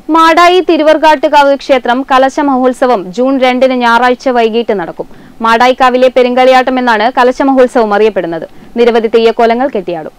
മാടായി തിരുവർകാട്ടുകാവ് ക്ഷേത്രം കലശ മഹോത്സവം ജൂൺ 2 ഞായറാഴ്ച വൈകിട്ട് നടക്കും. മാടായിക്കാവിലെ പെരുങ്കളിയാട്ടം എന്നാണ് കലശ മഹോത്സവം അറിയപ്പെടുന്നത്. നിരവധി തെയ്യക്കോലങ്ങൾ കെട്ടിയാടും.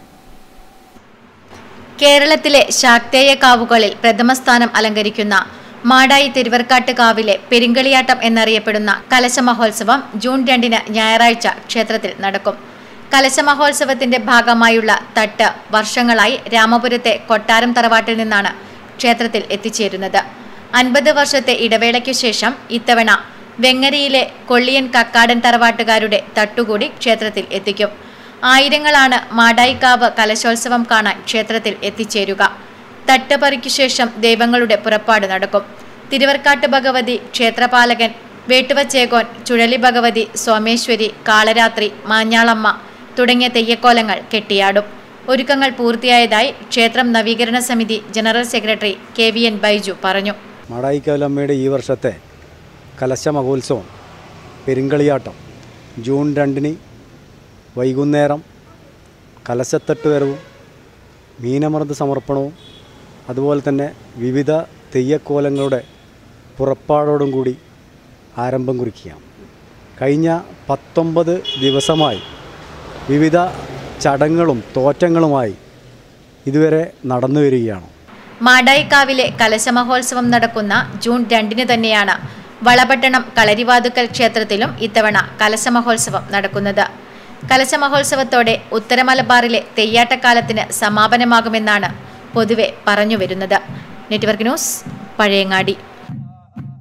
കേരളത്തിലെ ശാക്തേയ കാവുകളിൽ പ്രഥമ സ്ഥാനം അലങ്കരിക്കുന്ന മാടായി തിരുവർകാട്ടുകാവിലെ പെരുങ്കളിയാട്ടം എന്നറിയപ്പെടുന്ന കലശ മഹോത്സവം ജൂൺ 2 ഞായറാഴ്ച ക്ഷേത്രത്തിൽ നടക്കും. കലശ മഹോത്സവത്തിന്റെ ഭാഗമായുള്ള തട്ട് വർഷങ്ങളായി രാമപുരത്തെ കൊട്ടാരം തറവാട്ടിൽ നിന്നാണ് ക്ഷേത്രത്തിൽ എത്തിച്ചേരുന്നത്. 50 വർഷത്തെ ഇടവേളയ്ക്കു ശേഷം ഇത്തവണ വെങ്ങരയിലെ കൊള്ളിയൻ കക്കാടൻ തറവാട്ടുകാരുടെ തട്ടുകൂടി ക്ഷേത്രത്തിൽ എത്തിക്കും. ആയിരങ്ങളാണ് മാടായിക്കാവ് കലശോത്സവം കാണാൻ ക്ഷേത്രത്തിൽ എത്തിച്ചേരുക. തട്ടുപറിക്കു ശേഷം ദൈവങ്ങളുടെ പുറപ്പാട് നടക്കും. തിരുവർക്കാട്ട് ഭഗവതി, ക്ഷേത്രപാലകൻ, വേട്ടുവച്ചേകോൻ, ചുഴലി ഭഗവതി, സോമേശ്വരി, കാളരാത്രി, മാഞ്ഞാളമ്മ തുടങ്ങിയ തെയ്യക്കോലങ്ങൾ കെട്ടിയാടും. ഒരുക്കങ്ങൾ പൂർത്തിയായതായി ക്ഷേത്രം നവീകരണ സമിതി ജനറൽ സെക്രട്ടറി KVN ബൈജു പറഞ്ഞു. മാടായിക്കാവിലമ്മയുടെ ഈ വർഷത്തെ കലശ മഹോത്സവം പെരുങ്കളിയാട്ടം ജൂൺ 2 വൈകുന്നേരം കലശത്തട്ടുവരവും മീനമർദ്ദ സമർപ്പണവും അതുപോലെ തന്നെ വിവിധ തെയ്യക്കോലങ്ങളുടെ പുറപ്പാടോടും കൂടി ആരംഭം കുറിക്കുകയാണ്. കഴിഞ്ഞ 19 ദിവസമായി വിവിധ ചടങ്ങുകളും തോറ്റങ്ങളുമായി ഇതുവരെ നടന്നു വരികയാണ്. മാടായിക്കാവിലെ കലശ മഹോത്സവം നടക്കുന്ന ജൂൺ 2 തന്നെയാണ് വളപട്ടണം കളരിവാതുക്കൽ ക്ഷേത്രത്തിലും ഇത്തവണ കലശ മഹോത്സവം നടക്കുന്നത്. കലശ മഹോത്സവത്തോടെ ഉത്തര മലബാറിലെ തെയ്യാട്ടക്കാലത്തിന് സമാപനമാകുമെന്നാണ് പൊതുവെ പറഞ്ഞുവരുന്നത്. Network news, Pazhayangadi.